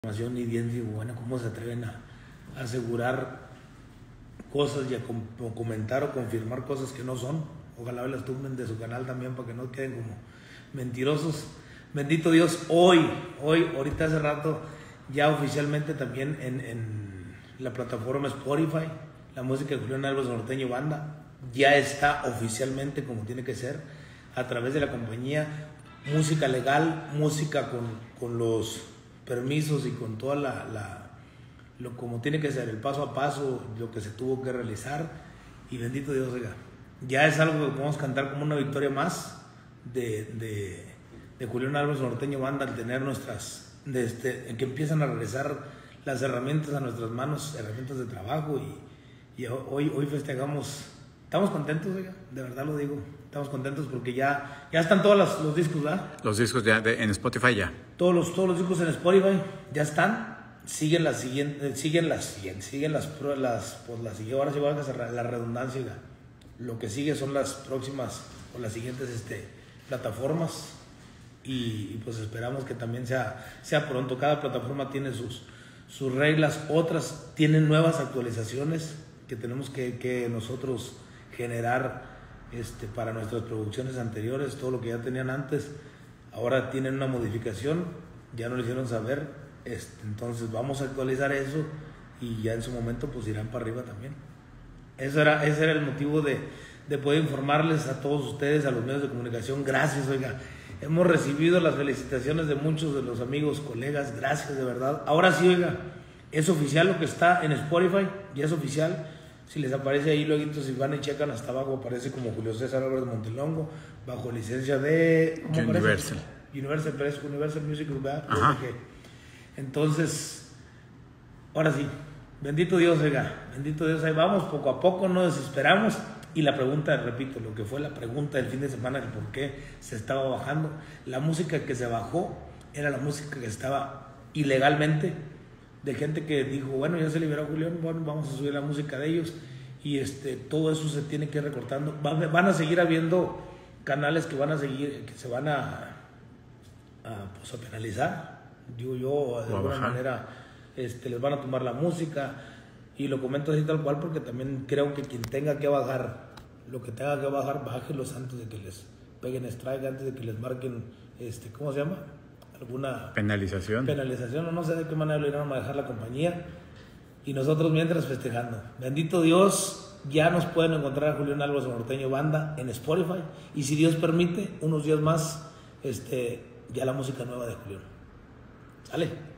Y bien digo, bueno, ¿cómo se atreven a asegurar cosas y a comentar o confirmar cosas que no son? Ojalá las tumben de su canal también para que no queden como mentirosos. Bendito Dios, ahorita hace rato, ya oficialmente también en la plataforma Spotify, la música de Julián Álvarez Norteño Banda ya está oficialmente como tiene que ser, a través de la compañía, música legal, música con los permisos y con toda lo como tiene que ser, el paso a paso, lo que se tuvo que realizar. Y bendito Dios, oiga, ya es algo que podemos cantar como una victoria más de Julián Álvarez Norteño Banda, al tener que empiezan a regresar las herramientas a nuestras manos, herramientas de trabajo, y hoy festejamos. Estamos contentos, oiga, de verdad lo digo. Estamos contentos porque ya están todos los discos, ¿verdad? Los discos ya en Spotify ya. Todos los discos en Spotify ya están. Siguen las pruebas, pues las siguientes, ahora sí va a hacer la redundancia, oiga. Lo que sigue son las próximas o las siguientes plataformas, y pues esperamos que también sea pronto. Cada plataforma tiene sus reglas, otras tienen nuevas actualizaciones que tenemos que nosotros generar para nuestras producciones anteriores. Todo lo que ya tenían antes ahora tienen una modificación, ya nos lo hicieron saber, entonces vamos a actualizar eso y ya en su momento pues irán para arriba también. Ese era el motivo de poder informarles a todos ustedes, a los medios de comunicación. Gracias, oiga, hemos recibido las felicitaciones de muchos de los amigos, colegas, gracias de verdad. Ahora sí, oiga, es oficial lo que está en Spotify, ya es oficial. Si les aparece ahí luego, si van y checan hasta abajo, aparece como Julio César Álvarez Montelongo, bajo licencia de Universal. Universal Music Group, ¿verdad? Entonces, ahora sí, bendito Dios, oiga, bendito Dios, ahí vamos, poco a poco, no desesperamos. Y la pregunta, repito, lo que fue la pregunta del fin de semana, el por qué se estaba bajando, la música que se bajó era la música que estaba ilegalmente, de gente que dijo, bueno, ya se liberó Julián, bueno, vamos a subir la música de ellos, y todo eso se tiene que ir recortando. Van a seguir habiendo canales que se van a penalizar, digo yo, de alguna manera, les van a tomar la música, y lo comento así tal cual porque también creo que quien tenga que bajar, lo que tenga que bajar, bájenlos antes de que les peguen strike, antes de que les marquen, ¿cómo se llama? Alguna penalización, o no sé de qué manera lo irán a manejar la compañía, y nosotros mientras festejando. Bendito Dios, ya nos pueden encontrar a Julián Álvarez Norteño Banda en Spotify, y si Dios permite, unos días más, ya la música nueva de Julián. ¿Sale?